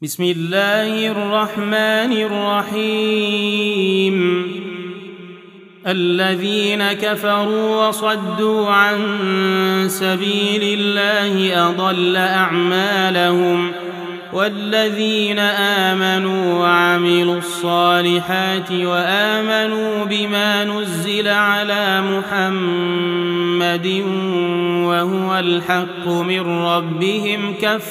بسم الله الرحمن الرحيم. الذين كفروا وصدوا عن سبيل الله أضل أعمالهم، والذين آمنوا وعملوا الصالحات وآمنوا بما نزل على محمد وهو الحق من ربهم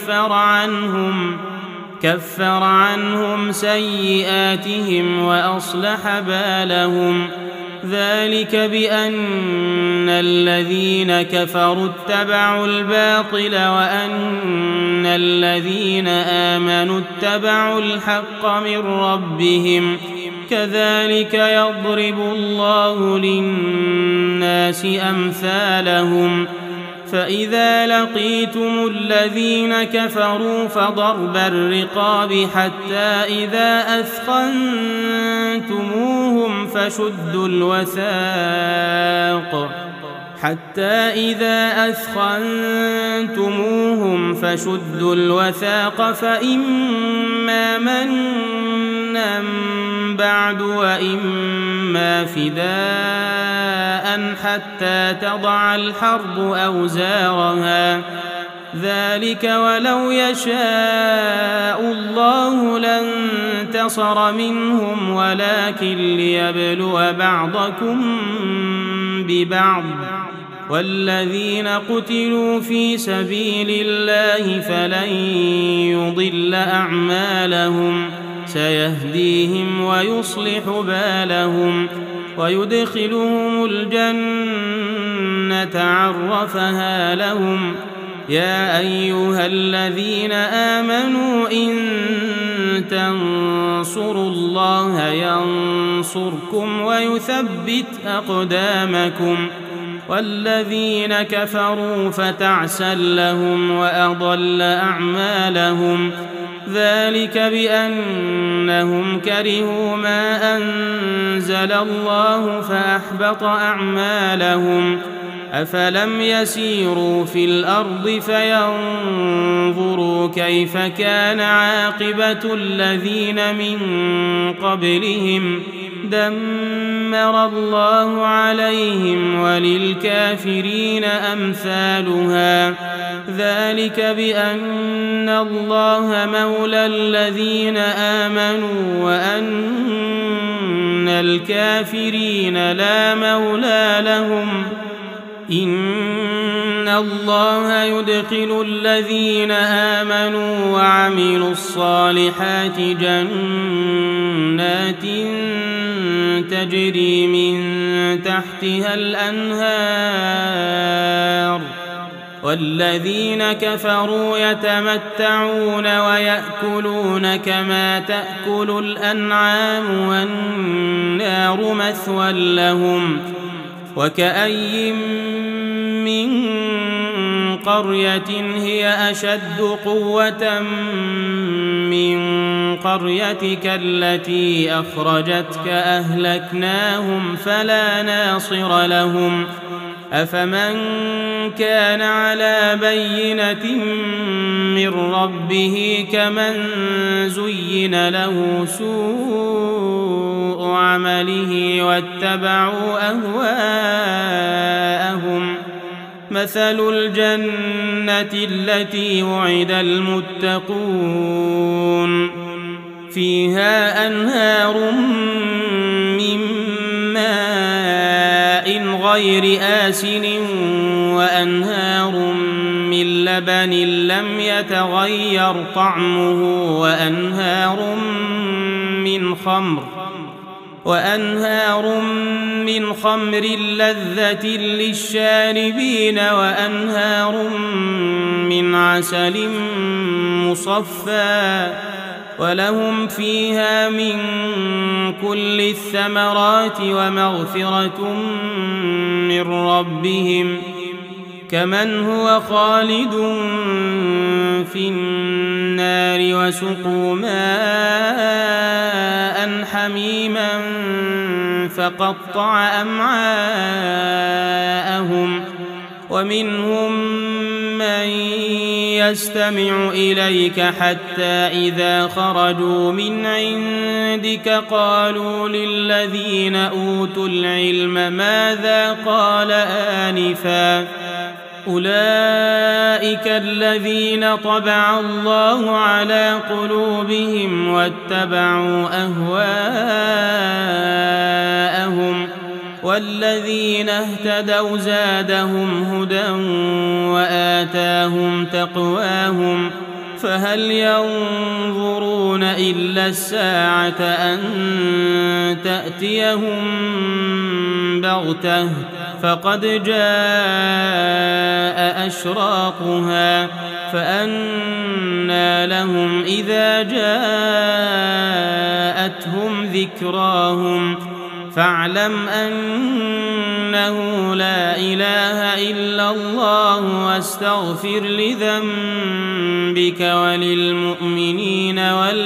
كفر عنهم سيئاتهم وأصلح بالهم. ذلك بأن الذين كفروا اتبعوا الباطل وأن الذين آمنوا اتبعوا الحق من ربهم. كذلك يضرب الله للناس أمثالهم. فإذا لقيتم الذين كفروا فضرب الرقاب حتى إذا أثخنتموهم فشدوا الوثاق فإما منا بعد وإما فداء حتى تضع الحرب أوزارها. ذلك ولو يشاء الله لانتصر منهم ولكن ليبلو بعضكم ببعض. والذين قتلوا في سبيل الله فلن يضل أعمالهم، سيهديهم ويصلح بالهم ويدخلهم الجنة عرفها لهم. يا أيها الذين آمنوا إن تنصروا الله ينصركم ويثبت أقدامكم. والذين كفروا فتعسا لهم وأضل أعمالهم. ذلك بأنهم كرهوا ما أنزل الله فأحبط أعمالهم. أفلم يسيروا في الأرض فينظروا كيف كان عاقبة الذين من قبلهم؟ دمر الله عليهم وللكافرين أمثالها. ذلك بأن الله مولى الذين آمنوا وأن الكافرين لا مولى لهم. إن الله يدخل الذين آمنوا وعملوا الصالحات جنات تجري من تحتها الأنهار. والذين كفروا يتمتعون ويأكلون كما تأكل الأنعام والنار مثوى لهم. وكأي من قرية هي أشد قوة من قريتك التي أخرجتك أهلكناهم فلا ناصر لهم. أفمن كان على بينة من ربه كمن زين له سوء عمله واتبعوا أهواءهم. مثل الجنة التي وعد المتقون فيها أنهار من ماء غير آسن وأنهار من لبن لم يتغير طعمه وأنهار من خمر لذة للشاربين وأنهار من عسل مصفى ولهم فيها من كل الثمرات ومغفرة من ربهم كمن هو خالد في النار وسقوا ماء حميما فقطع أمعاءهم ومنهم من يستمع إليك حتى إذا خرجوا من عندك قالوا للذين أوتوا العلم ماذا قال آنفا أولئك الذين طبع الله على قلوبهم واتبعوا أهواءهم والذين اهتدوا زادهم هدى وآتاهم تقواهم فهل ينظرون إلا الساعة أن تأتيهم بغتة فقد جاء أشراطها فأنى لهم إذا جاءتهم ذكراهم فاعلم أنه لا إله إلا الله واستغفر لذنبك وللمؤمنين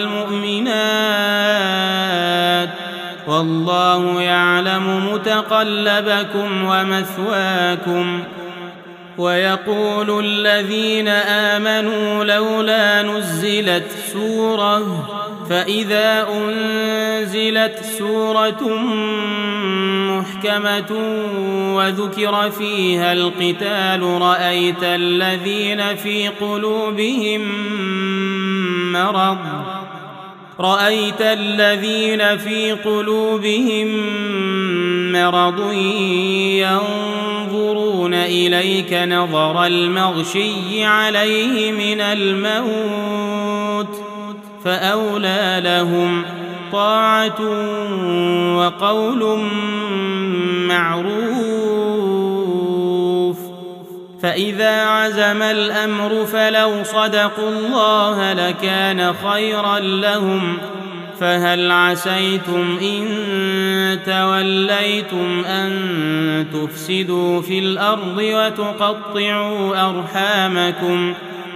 والمؤمنات والله يعلم متقلبكم ومثواكم ويقول الذين آمنوا لولا نزلت سورة فإذا أنزلت سورة محكمة وذكر فيها القتال رأيت الذين في قلوبهم مرض ينظرون إليك نظر المغشي عليه من الموت فأولى لهم طاعة وقول معروف فإذا عزم الأمر فلو صدقوا الله لكان خيرا لهم فهل عسيتم إن توليتم أن تفسدوا في الأرض وتقطعوا أرحامكم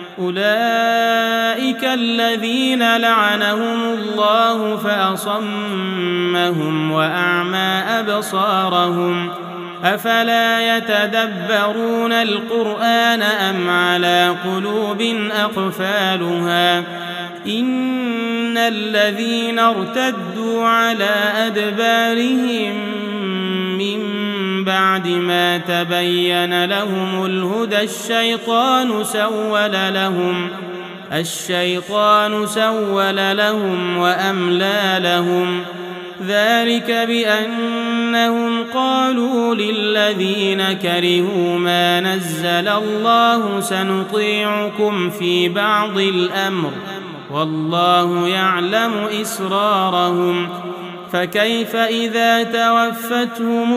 أولئك الذين لعنهم الله فأصمهم وأعمى أبصارهم أفلا يتدبرون القرآن أم على قلوب أقفالها إن الذين ارتدوا على أدبارهم من بعد ما تبين لهم الهدى الشيطان سول لهم وأملى لهم ذلك بأنهم قالوا للذين كرهوا ما نزل الله سنطيعكم في بعض الأمر والله يعلم إسرارهم فكيف إذا توفتهم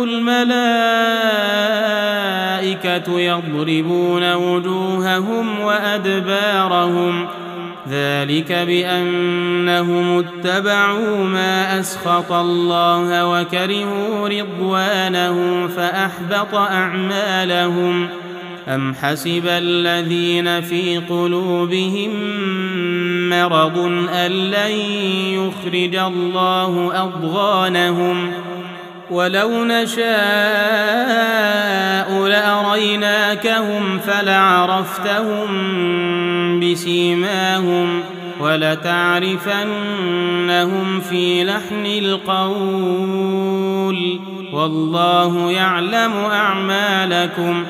الملائكة يضربون وجوههم وأدبارهم ذلك بأنهم اتبعوا ما أسخط الله وكرهوا رضوانه فأحبط أعمالهم أم حسب الذين في قلوبهم مرض أن لن يخرج الله أضغانهم ولو نشاء لأريناكهم فلعرفتهم بسيماهم ولتعرفنهم في لحن القول والله يعلم أعمالكم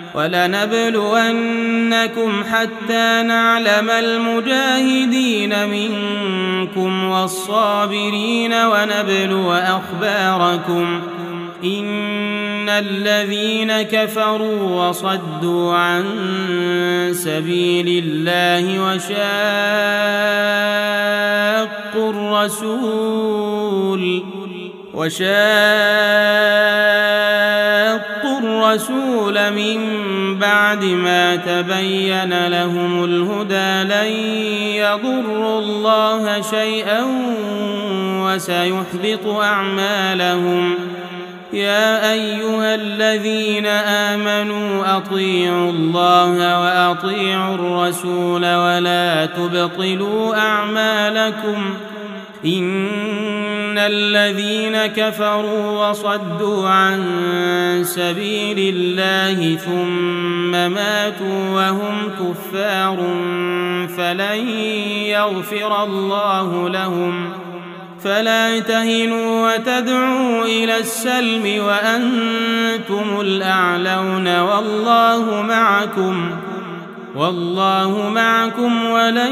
ولنبلونكم حتى نعلم المجاهدين منكم والصابرين ونبلو أخباركم إن الذين كفروا وصدوا عن سبيل الله وشاقوا الرسول من بعد ما تبين لهم الهدى لن يضروا الله شيئا وسيحبط أعمالهم يا أيها الذين آمنوا أطيعوا الله وأطيعوا الرسول ولا تبطلوا أعمالكم إن الذين كفروا وصدوا عن سبيل الله ثم ماتوا وهم كفار فلن يغفر الله لهم فلا تهنوا وتدعوا إلى السلم وأنتم الأعلون والله معكم ولن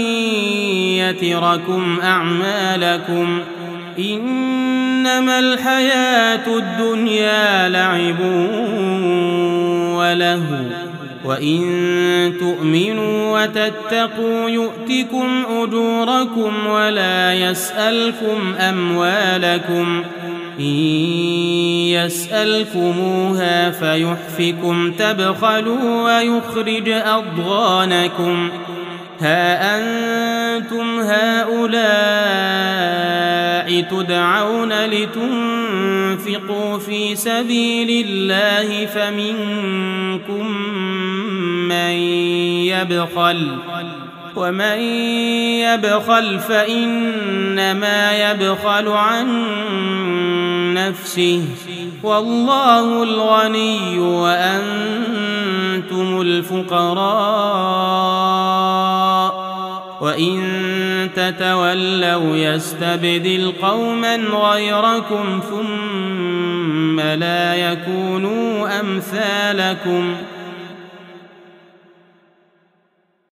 يتركم أعمالكم إنما الحياة الدنيا لعب ولهو وإن تؤمنوا وتتقوا يؤتكم أجوركم ولا يسألكم أموالكم إن يسألكموها فيحفكم تبخلوا ويخرج أضغانكم ها أنتم هؤلاء تدعون لتنفقوا في سبيل الله فمنكم من يبخل ومن يبخل فإنما يبخل عن نفسه والله الغني وأنتم الفقراء وإن تتولوا يستبدل قوما غيركم ثم لا يكونوا أمثالكم